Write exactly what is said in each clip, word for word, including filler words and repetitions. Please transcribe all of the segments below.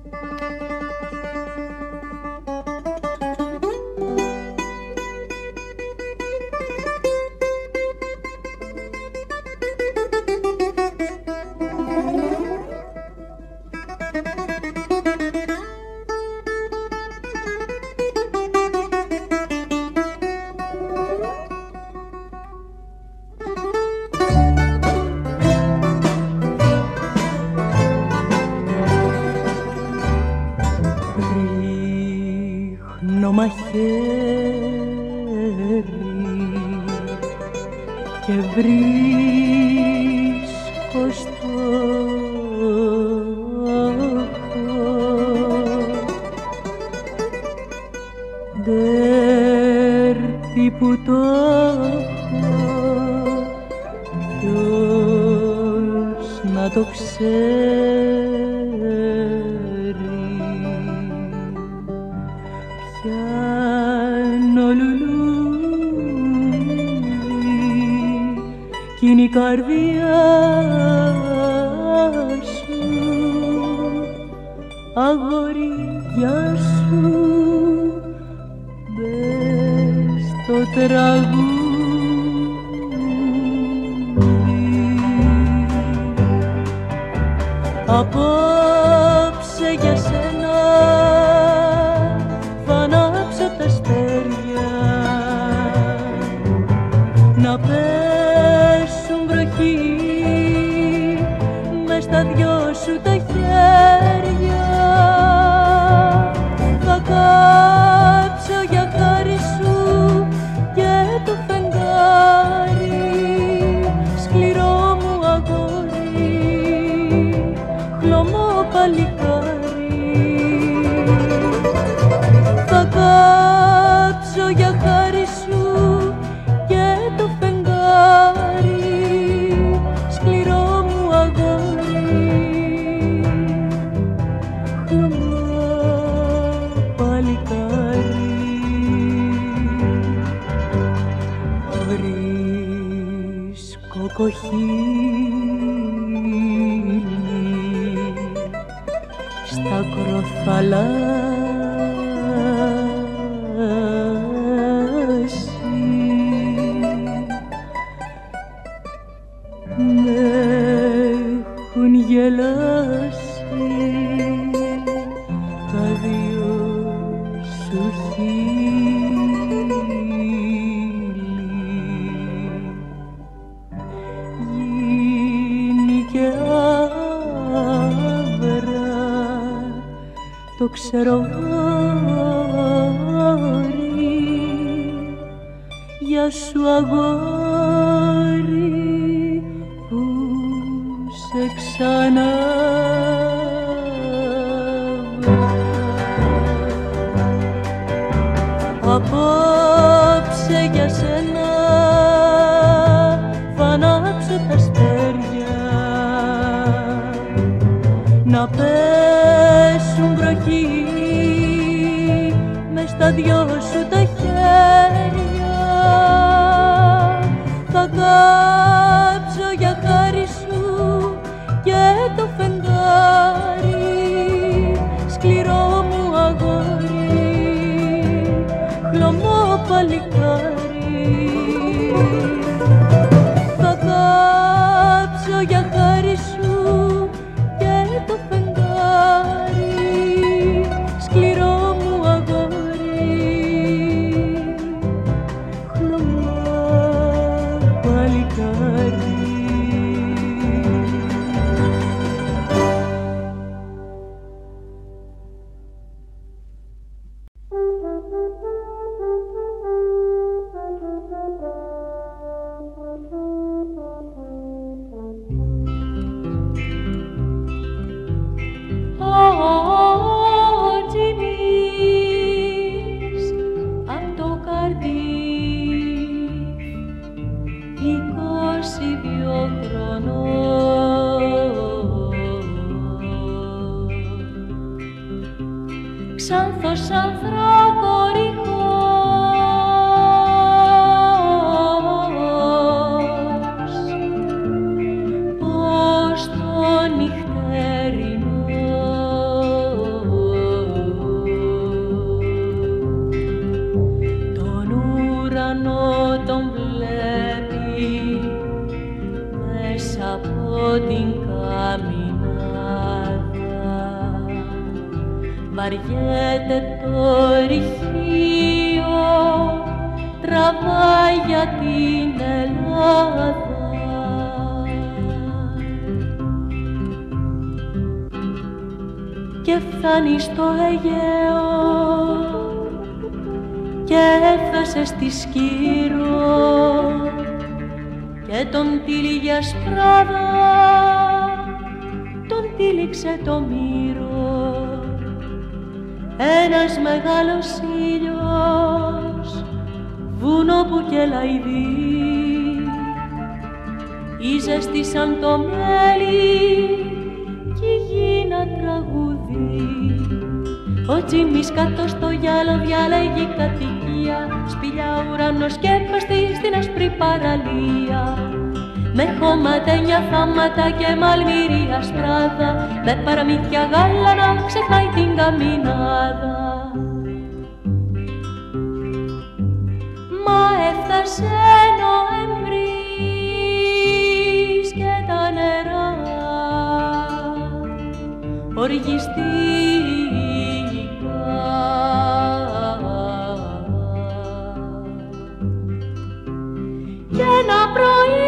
Πώς το νυχτερινό Βαριέται το ρηχείο, τραβάει για την Ελλάδα. Και φτάνει στο Αιγαίο και έφτασε στη Σκύρο και τον τύλι για σπράδα, τον τύλιξε το μύρο. Ένας μεγάλος ήλιος, βουνό που κελαϊδεί, ζέστησαν το μέλι κι η γη να τραγουδεί. Ο Τζίμις κάτω στο γυάλο διαλέγει κατοικία, σπηλιά ουρανός και παστή στην άσπρη παραλία. Με χωματένια θάματα και μαλμυρή ασπράδα, με παραμύθια γάλανα ξεχνάει την καμινάδα. Μα έφτασε Νοέμβρης και τα νερά οργιστικά. Και ένα πρωί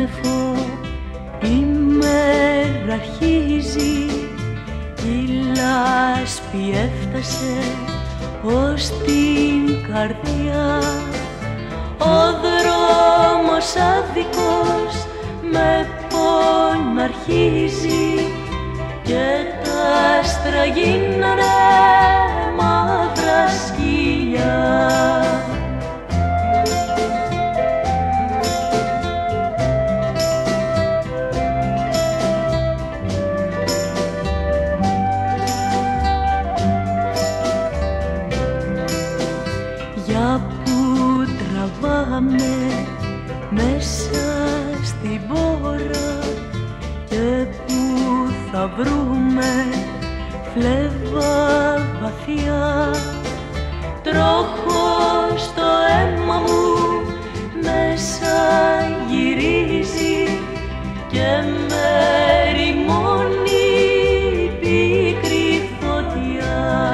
σύννεφο η μέρα αρχίζει, η λάσπη έφτασε ως την καρδιά. Ο δρόμος άδικος με πόνο αρχίζει και τα άστρα γίνανε μαύρα σκυλιά. Για που τραβάμε μέσα στην πόρα και που θα βρούμε φλέβα βαθιά, τροχό στο αίμα μου μέσα γυρίζει και με ρημώνει πικρή φωτιά.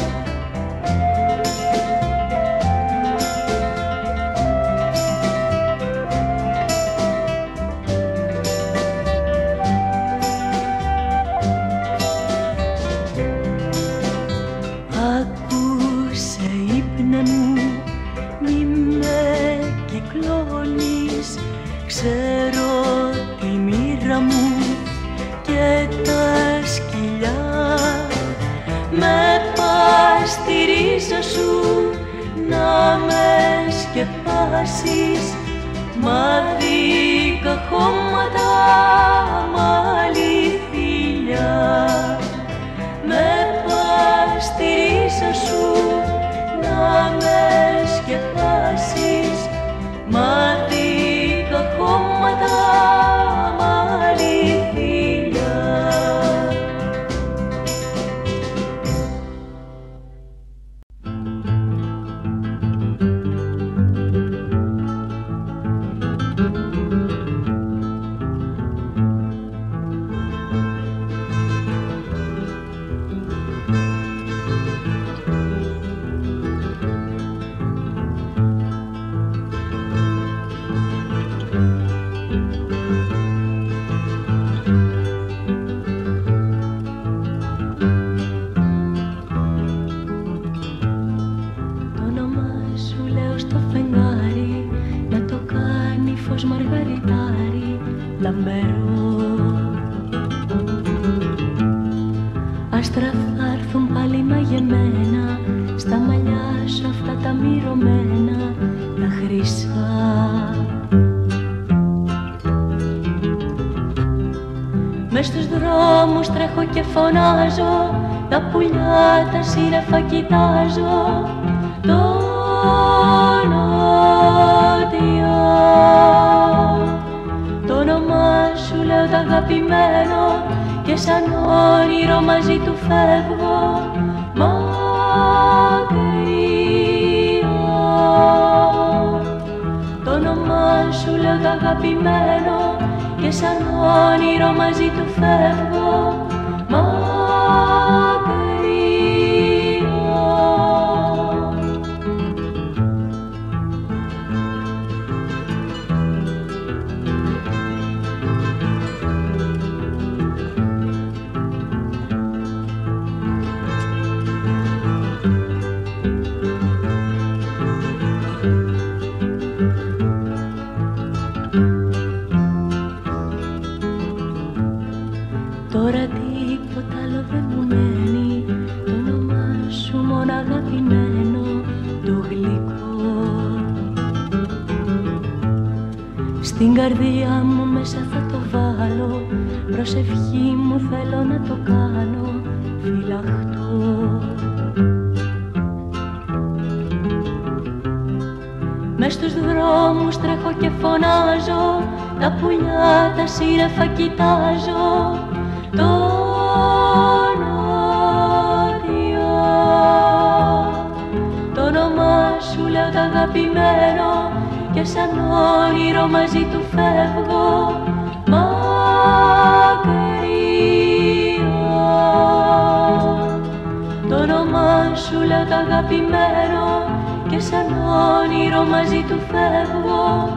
Ακούσε ύπνε μου, μη με κυκλώνεις, ξέρω τη μοίρα μου και τα σκυλιά. Με πας στη ρίζα σου να με σκεπάσεις, μαδικα χώματα μαλλί φιλιά. Με πας στη ρίζα σου να με σκεπάσεις, μαδικα χώματα μαλλί φιλιά. Μαργαριτάρι λαμπερό, άστρα θα έρθουν πάλι μαγεμένα στα μαλλιά σου αυτά τα μυρωμένα τα χρυσά. Μες στους δρόμους τρέχω και φωνάζω, τα πουλιά τα σύννεφα κοιτάζω, το νότιο. Το όνομά σου λέω τ' αγαπημένο και σαν όνειρο μαζί του φεύγω μακριά. Το όνομά σου λέω τ' αγαπημένο και σαν όνειρο μαζί του φεύγω μακριά. Τώρα τίποτα άλλο δεν μου μένει, το όνομά σου μόνο αγαπημένο, το γλυκό. Στην καρδιά μου μέσα θα το βάλω, προσευχή μου θέλω να το κάνω φυλαχτό. Μες στους δρόμους τρέχω και φωνάζω, τα πουλιά τα σύννεφα κοιτάζω, το νότιο. Το όνομά σου λέω τ' αγαπημένο και σαν όνειρο μαζί του φεύγω μακριά. Το όνομά σου λέω τ' αγαπημένο και σαν όνειρο μαζί του φεύγω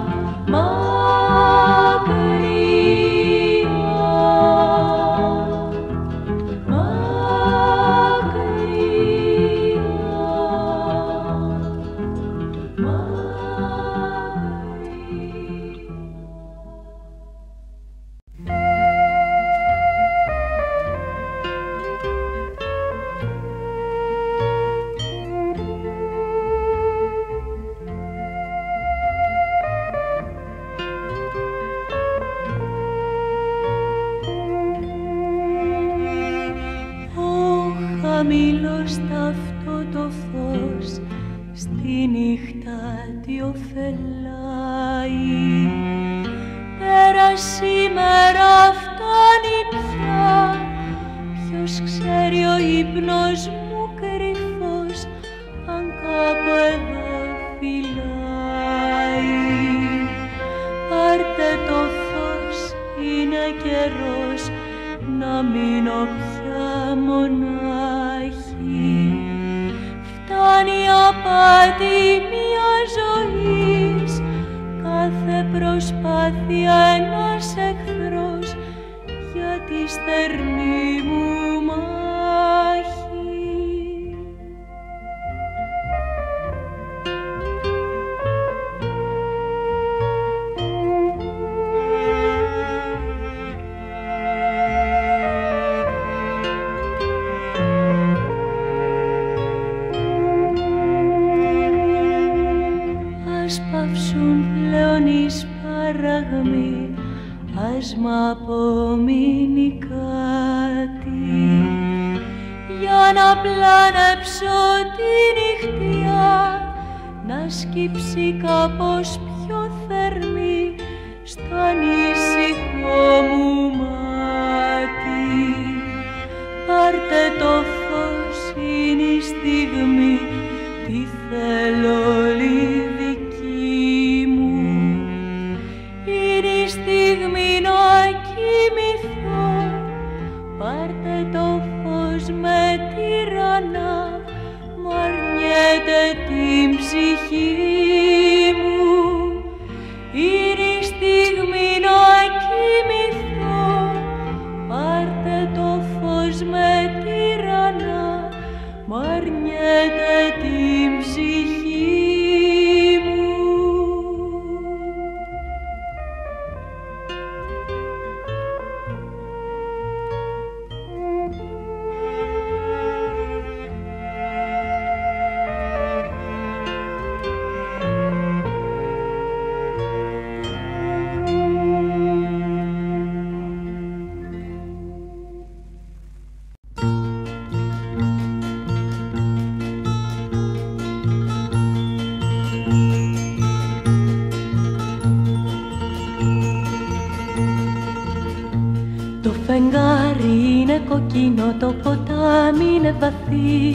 φεγγάρι είναι κοκκίνο, το ποτάμι είναι βαθύ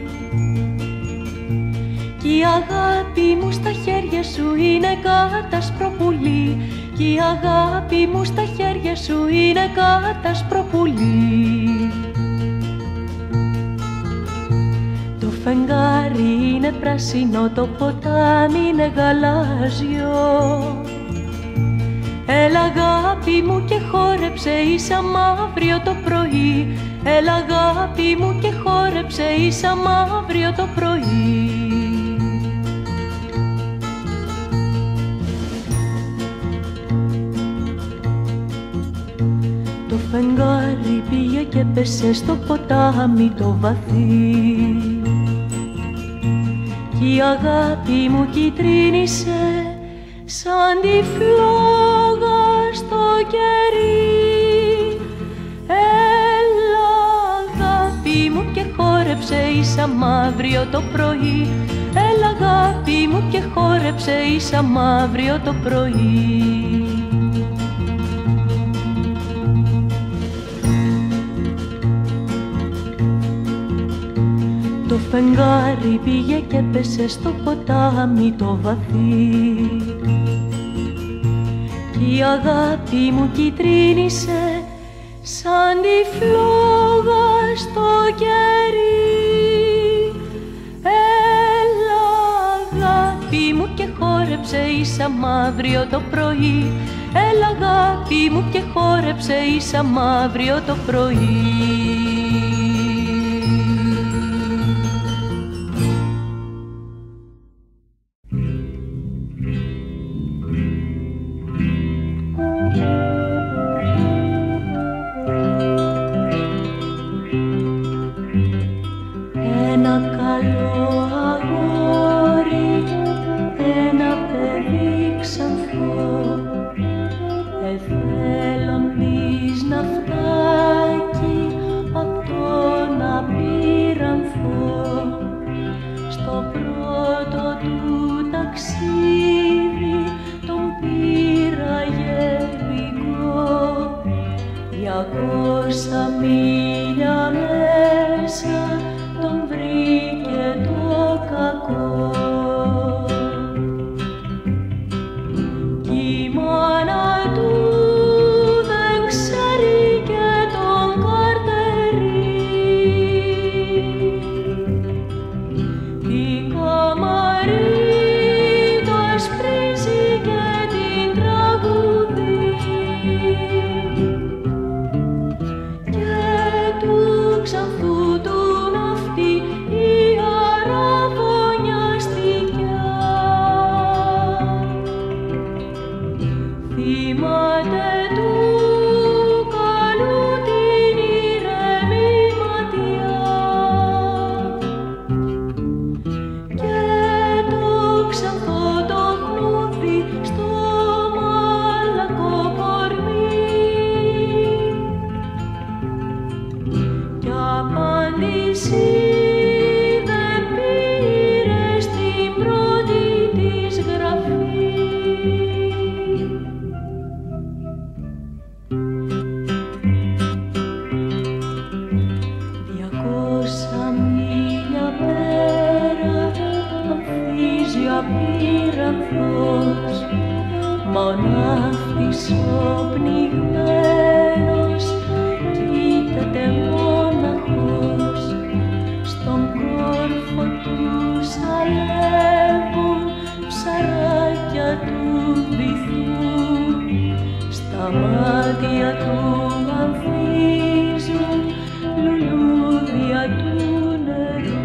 κι η αγάπη μου στα χέρια σου είναι κάτασπρο πουλί, κι η αγάπη μου στα χέρια σου είναι κάτασπρο πουλί. Το φεγγάρι είναι πράσινο, το ποτάμι είναι γαλάζιο. Έλα αγάπη μου και χόρεψε ίσα μαύριο το πρωί, έλα αγάπη μου και χόρεψε ίσα μαύριο το πρωί. Το φεγγάρι πήγε και πέσε στο ποτάμι το βαθύ κι η αγάπη μου κυτρίνησε σαν τη φλόγα στο κερί. Έλα αγάπη μου και χόρεψε ίσα μαύριο το πρωί, έλα αγάπη μου και χόρεψε ίσα μαύριο το πρωί. Το φεγγάρι πήγε και πέσε στο ποτάμι το βαθύ κι η αγάπη μου κυτρίνησε σαν τη φλόγα στο κερί. Έλα αγάπη μου και χόρεψε χόρεψε ίσα μαύριο το πρωί. Έλα αγάπη μου και χόρεψε ίσα μαύριο το πρωί. Ένα καλό αγόρι, ένα παιδί ξανθό, εθέλοντης ναυτάκι απ' τον απείρανθο. Στο πρώτο του ταξίδι τον πήραγε δικό, διακόσια μίλια μέσα τον βρήκε το κακό. Κι η μάνα του δεν ξέρει και τον καρτερεί. Την καμαρί το εσπρίζει και την τραγουδεί. Και του ξανθού του ναυτί η αραβωνιαστικιά. Θυμάται του καλού την ήρεμη ματιά και το ξανθό το χνούδι στο μαλακό κορμί. Κι απάντηση δεν πήρε στην πρώτη της γραφή. Διακόσια μίλια πέρα ανθίζει απείρανθος, μα ο ναύτης ο πνιγμένος κοίταται μόναχος. Στον κόρφο του σαλεύουν ψαράκια του βυθού, στα μάτια του ανθίζουν λουλούδια του νερού.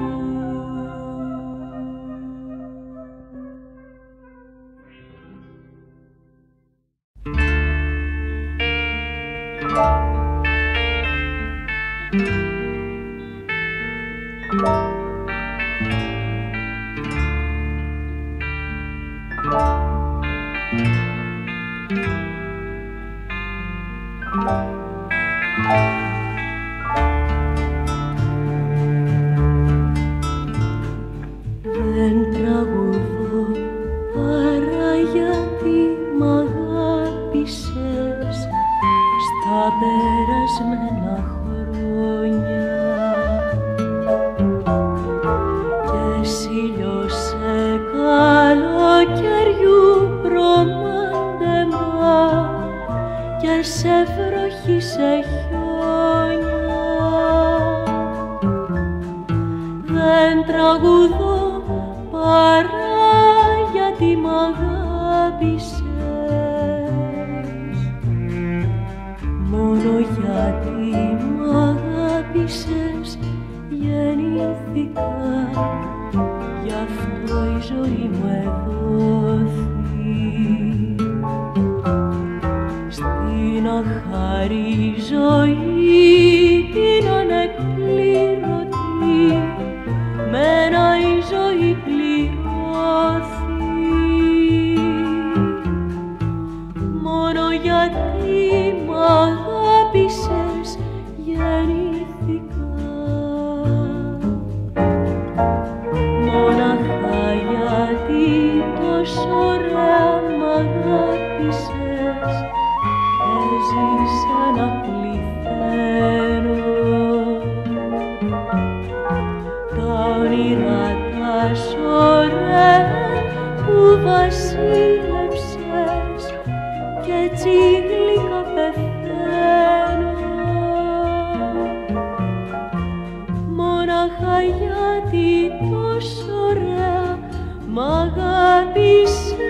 Δεν τραγουδώ παρά γιατί μ' αγάπησες στα περασμένα χρόνια και σήλιωσε καλοκαιριού προμάντεμα και σε βροχή σε χιόνια. Δεν τραγουδώ παρά γιατί μ' αγάπησες, μόνο γιατί μ' αγάπησες γεννήθηκα, γι' αυτό η ζωή μου εδόθη. Στην αχάρη ζωή την ανεκπλήρωτη, μένα η ζωή πληρώθη, μόνο γιατί μ' αγάπησες γεννήθηκα. Μοναχά γιατί τόσο ωραία μ' αγάπησες, έζησα να πληθαίνω. Τα όνειρα τα σωρέα που βασίλεψες κι έτσι γλυκά πεθαίνω. Μονάχα γιατί τόσο ωραία μ' αγάπησες.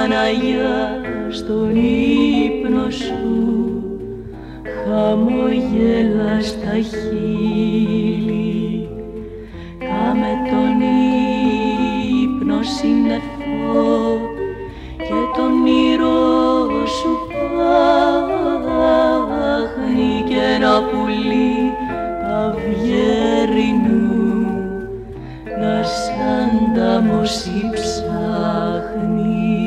Παναγιά στον ύπνο σου χαμογέλα στα χείλη, κάμε τον ύπνο συννεφό και τον ήρω σου πάχνει και ένα πουλί αυγέρινου να σ' ανταμώσει ψάχνει.